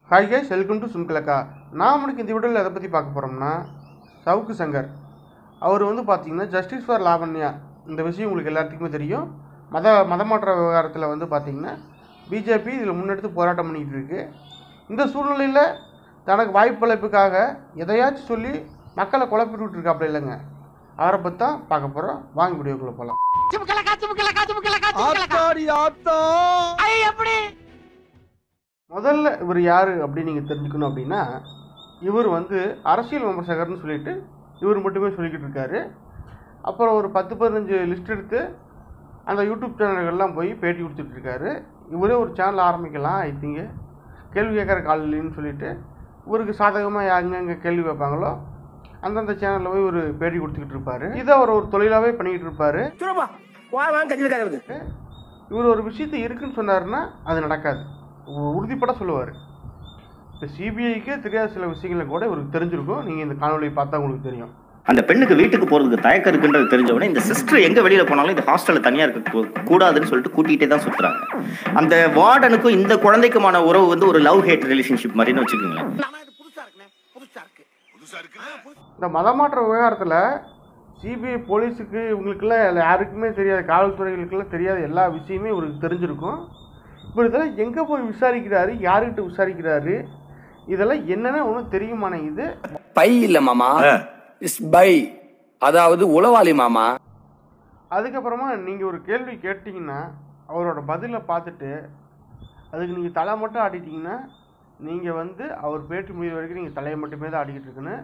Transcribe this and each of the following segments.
Hi guys, welcome to சும்கலக்கா. நான் உனக்கு இந்த வீடியோவில் எதை பற்றி பார்க்க போகிறோம்னா, சவுக்கு சங்கர் அவர் பார்த்தீங்கன்னா ஜஸ்டிஸ் ஃபார் லாவண்யா இந்த விஷயம் உங்களுக்கு எல்லாத்துக்குமே தெரியும். மதமாற்ற விவகாரத்தில் பார்த்தீங்கன்னா பிஜேபி இதில் முன்னெடுத்து போராட்டம் பண்ணிக்கிட்டு இருக்கு. இந்த சூழ்நிலையில் தனக்கு வாய்ப்பளிப்புக்காக எதையாச்சும் சொல்லி மக்களை குழப்பிட்டு இருக்காப்புல இல்லைங்க. அவரை பற்றி தான் பார்க்க போகிறோம். வாங்க வீடியோக்குள்ளே போகலாம். முதல்ல இவர் யார் அப்படின்னு நீங்கள் தெரிஞ்சுக்கணும் அப்படின்னா, இவர் அரசியல் விமர்சகர்னு சொல்லிட்டு இவர் மட்டுமே சொல்லிக்கிட்டு இருக்காரு. அப்புறம் ஒரு 10-15 லிஸ்ட் எடுத்து அந்த யூடியூப் சேனல்கள்லாம் போய் பேட்டி கொடுத்துட்ருக்காரு. இவரே ஒரு சேனல் ஆரம்பிக்கலாம், ஐ திங்க் கேள்வி கேட்குற காலையின்னு சொல்லிட்டு இவருக்கு சாதகமாக எங்கெங்கே கேள்வி வைப்பாங்களோ அந்தந்த சேனலில் போய் ஒரு பேட்டி கொடுத்துக்கிட்டு இருப்பார். இதை அவர் ஒரு தொழிலாகவே பண்ணிக்கிட்டு இருப்பார். இவர் ஒரு விஷயத்தை இருக்குன்னு சொன்னாருன்னா அது நடக்காது, உறுதிப்பட சொல்லுவார். இப்போ சிபிஐக்கே தெரியாத சில விஷயங்களை கூட இவருக்கு தெரிஞ்சிருக்கும். நீங்கள் இந்த காணொலியை பார்த்தா உங்களுக்கு தெரியும். அந்த பெண்ணுக்கு வீட்டுக்கு போறதுக்கு தயக்கம் இருக்குன்றது தெரிஞ்சவொடனே இந்த சிஸ்டர் எங்க வெளியில போனாலும் இந்த ஹாஸ்டல்ல தனியா இருக்க கூடாதுன்னு சொல்லிட்டு கூட்டிகிட்டே தான் சுத்துறாங்க. அந்த வார்டனுக்கும் இந்த குழந்தைக்குமான உறவு ஒரு லவ் ஹேட் ரிலேஷன்ஷிப் மாதிரின்னு வச்சுக்கோங்களேன். இந்த மதமாற்ற விவகாரத்தில் சிபிஐ போலீஸுக்கு இவங்களுக்கெல்லாம் யாருக்குமே தெரியாது, காவல்துறைகளுக்கெல்லாம் தெரியாத எல்லா விஷயமே இவருக்கு தெரிஞ்சிருக்கும். இப்போ இதெல்லாம் எங்கே போய் விசாரிக்கிறாரு, யாருக்கிட்ட விசாரிக்கிறாரு, இதெல்லாம் என்னென்ன ஒன்றும் தெரியுமானே. இது பை இல்லை மாமா, இஸ் பை, அதாவது உளவாளி மாமா. அதுக்கப்புறமா நீங்கள் ஒரு கேள்வி கேட்டிங்கன்னா அவரோட பதிலை பார்த்துட்டு அதுக்கு நீங்கள் தலை மட்டும் ஆடிட்டீங்கன்னா நீங்கள் அவர் பேட்டி முடிவு வரைக்கும் நீங்கள் தலையை மட்டுமே தான் ஆடிக்கிட்டு இருக்குன்னு.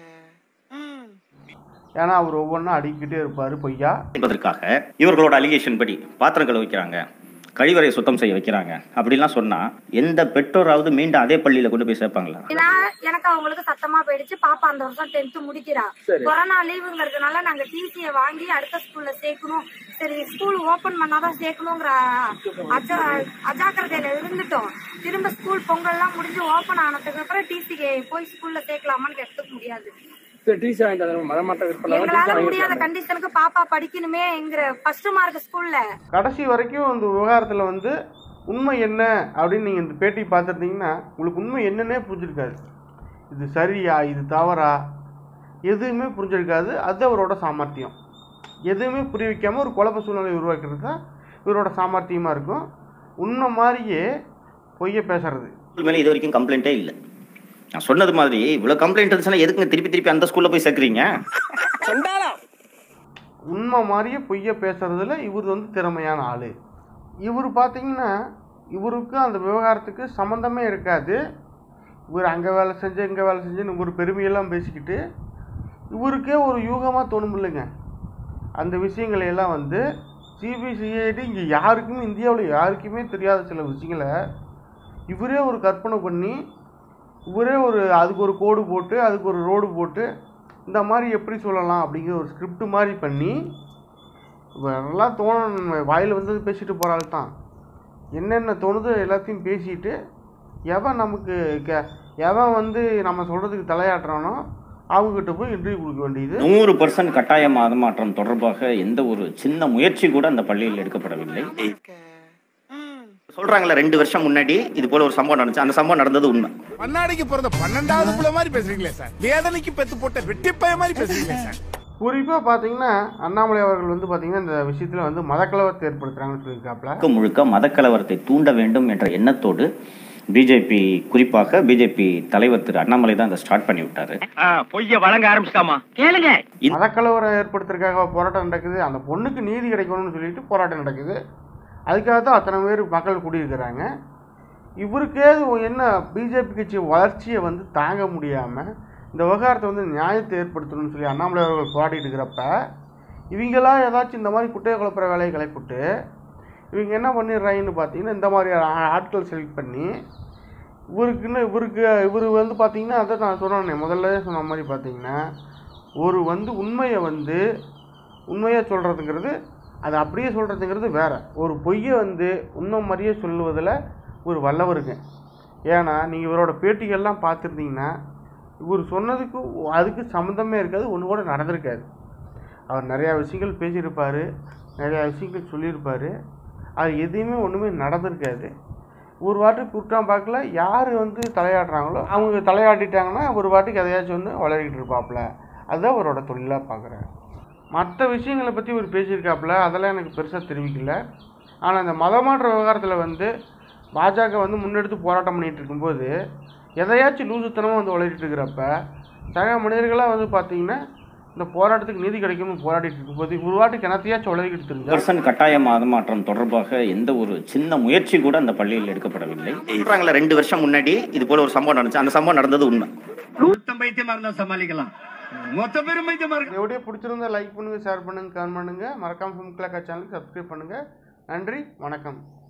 ஏன்னா அவர் ஒவ்வொன்றும் அடிக்கிட்டே இருப்பார் பொய்யா என்பதற்காக. இவர்களோட அலிகேஷன் படி பாத்திரம் கழுவ வைக்கிறாங்க, கழிவறை சுத்தம் செய்ய வைக்கிறாங்க அப்படிலாம் சொன்னா எந்த பெற்றோராவது மீண்டும் அதே பள்ளியில கொண்டு போய் சேர்ப்பாங்களா? எனக்கு அவங்களுக்கு சத்தமா போயிடுச்சு. பாப்பா அந்த வருஷம் 10th முடிக்கிறா. கொரோனா லீவுங்கிறதுனால நாங்க டிசியை வாங்கி அடுத்த ஸ்கூல்ல சேர்க்கணும், சரி ஸ்கூல் ஓபன் பண்ணாதான் சேர்க்கணுங்கிற அஜாக்கிரதையில இருந்துட்டோம். திரும்ப ஸ்கூல் பொங்கல் எல்லாம் முடிஞ்சு ஓபன் ஆனதுக்கு அப்புறம் டிசிக்கு போய் ஸ்கூல்ல சேர்க்கலாமான்னு கேட்க முடியாது. முடியாத கண்டிஷனுக்கு பாப்பா படிக்கணுமேங்கிற ஃபர்ஸ்ட் மார்க் ஸ்கூல்ல. கடைசி வரைக்கும் இந்த விவகாரத்தில் உண்மை என்ன அப்படின்னு நீங்கள் இந்த பேட்டி பார்த்துருந்தீங்கன்னா உங்களுக்கு உண்மை என்னன்னே புரிஞ்சிருக்காது. இது சரியா இது தவறா எதுவுமே புரிஞ்சிருக்காது. அது அவரோட சாமர்த்தியம். எதுவுமே புரிய வைக்காமல் ஒரு குழப்ப சூழ்நிலை உருவாக்குறது தான் இவரோட சாமர்த்தியமாக இருக்கும். உண்மை மாதிரியே பொய்ய பேசுறது மேலே இது வரைக்கும் கம்ப்ளைண்ட்டே இல்லை. நான் சொன்னது மாதிரி இவ்வளவு கம்ப்ளைண்ட் இருந்துச்சுன்னா எதுக்கு திருப்பி அந்த ஸ்கூல்ல போய் சேர்க்குறீங்க? உண்மை மாதிரியே பொய்ய பேசுறதுல இவர் திறமையான ஆளு. இவர் பார்த்தீங்கன்னா இவருக்கு அந்த விவகாரத்துக்கு சம்மந்தமே இருக்காது. இவர் அங்கே வேலை செஞ்சு இங்கே வேலை செஞ்சுன்னு இவர் பெருமையெல்லாம் பேசிக்கிட்டு இவருக்கே ஒரு யூகமாக தோணும் இல்லைங்க. அந்த விஷயங்களை எல்லாம் சிபிசிஐடி இங்கே யாருக்குமே இந்தியாவில் யாருக்குமே தெரியாத சில விஷயங்களை இவரே ஒரு கற்பனை பண்ணி இவரே அதுக்கு ஒரு கோடு போட்டு அதுக்கு ஒரு ரோடு போட்டு இந்த மாதிரி எப்படி சொல்லலாம் அப்படிங்கிற ஒரு ஸ்கிரிப்ட் மாதிரி பண்ணி எல்லாம் வாயில் பேசிட்டு போகிறாள் தான். என்னென்ன தோணுதோ எல்லாத்தையும் பேசிட்டு எவன் நமக்கு எவன் நம்ம சொல்கிறதுக்கு தலையாட்டுறானோ அவங்ககிட்ட போய் இன்டர்வியூ கொடுக்க வேண்டியது. 100% கட்டாய மதமாற்றம் தொடர்பாக எந்த ஒரு சின்ன முயற்சி கூட அந்த பள்ளியில் எடுக்கப்படவில்லை. சொல்றாங்கல்ல 2 வருஷம் முன்னாடி இது போல ஒரு சம்பவம் நடந்துச்சு. அந்த சம்பவம் நடந்தது உண்மை. பன்னாடிக்கு பிறந்த 12வது புள்ள மாதிரி பேசுறீங்களே சார். வேதனைக்கு பெத்து போட்ட வெட்டிப்பைய மாதிரி பேசுறீங்களே சார். குறிப்பாக பார்த்தீங்கன்னா அண்ணாமலை அவர்கள் பார்த்தீங்கன்னா இந்த விஷயத்தில் மதக்கலவரத்தை ஏற்படுத்துறாங்கன்னு சொல்லியிருக்காப்ல. முழுக்க மதக்கலவரத்தை தூண்ட வேண்டும் என்ற எண்ணத்தோடு பிஜேபி, குறிப்பாக பிஜேபி தலைவர் திரு அண்ணாமலை தான் அதை ஸ்டார்ட் பண்ணி விட்டாரு. பொய்ய வழங்க ஆரம்பிச்சிட்டாமா கேளுங்க. மதக்கலவரம் ஏற்படுத்துறதுக்காக போராட்டம் நடக்குது. அந்த பொண்ணுக்கு நீதி கிடைக்கணும்னு சொல்லிட்டு போராட்டம் நடக்குது. அதுக்காக தான் அத்தனை பேர் மக்கள் கூடியிருக்கிறாங்க. இவருக்கே என்ன பிஜேபி கட்சி வளர்ச்சியை தாங்க முடியாமல் இந்த விவகாரத்தை நியாயத்தை ஏற்படுத்தணும்னு சொல்லி அண்ணாமலை அவர்கள் போராடிட்டு இருக்கிறப்ப இவங்களாம் ஏதாச்சும் இந்த மாதிரி குட்டையை குழப்புற வேலையை கிளப்பிட்டு இவங்க என்ன பண்ணிடுறாங்கன்னு பார்த்தீங்கன்னா இந்த மாதிரி ஆட்கள் செலக்ட் பண்ணி இவர் பார்த்தீங்கன்னா அதை நான் சொன்னேன் முதல்ல சொன்ன மாதிரி பார்த்தீங்கன்னா ஒரு உண்மையை உண்மையாக சொல்கிறதுங்கிறது அது அப்படியே சொல்கிறதுங்கிறது வேறு. ஒரு பொய்யை உண்மை மாதிரியே சொல்லுவதில் ஒரு வல்லவருங்க. ஏன்னா நீங்கள் இவரோட பேட்டிகள்லாம் பார்த்துருந்தீங்கன்னா இவர் சொன்னதுக்கு அதுக்கு சம்மந்தமே இருக்காது, ஒன்று கூட நடந்திருக்காது. அவர் நிறையா விஷயங்கள் பேசியிருப்பார், நிறையா விஷயங்கள் சொல்லியிருப்பார், அது எதுவுமே ஒன்றுமே நடந்திருக்காது. ஒரு வாட்டுக்கு குற்றம் பார்க்கல, யார் வந்து தலையாடுறாங்களோ அவங்க தலையாட்டிட்டாங்கன்னா ஒரு வாட்டுக்கு எதையாச்சும் ஒன்று வளரிக்கிட்டு இருப்பாப்புல. அதுதான் அவரோட தொழிலாக பார்க்குறேன். மற்ற விஷயங்களை பற்றி ஒரு பேசியிருக்காப்புல, அதெல்லாம் எனக்கு பெருசாக தெரிவிக்கல. ஆனால் இந்த மதமாற்ற விவகாரத்தில் வந்து பாஜக வந்து முன்னெடுத்து போராட்டம் பண்ணிகிட்டு இருக்கும்போது எதையாச்சும் லூசுத்தனமாக வந்து வளரிட்டு இருக்கிறப்ப சக மனிதர்களாக வந்து பார்த்தீங்கன்னா இந்த போராட்டத்துக்கு நீதி கிடைக்கும்னு போராடிட்டு இருக்கும்போது ஒரு வாட்டுக்கு எனத்தையாச்சும் வளரிக்கிட்டு தெரிஞ்சு கட்டாய மதமாற்றம் தொடர்பாக எந்த ஒரு சின்ன முயற்சி கூட அந்த பள்ளியில் எடுக்கப்படவில்லை. 2 வருஷம் முன்னாடி இது போல ஒரு சம்பவம் நடந்துச்சு. அந்த சம்பவம் நடந்தது உண்மை. பைத்தியமா இருந்தா சமாளிக்கலாம், மொத்த பேரும் பைத்தியமா இருக்கு. வீடியோ பிடிச்சிருந்தா லைக் பண்ணுங்க, ஷேர் பண்ணுங்க, கமெண்ட் பண்ணுங்க. மறக்காம ஃபிலிம் கிளாக்கா சேனலுக்கு சப்ஸ்கிரைப் பண்ணுங்க. நன்றி, வணக்கம்.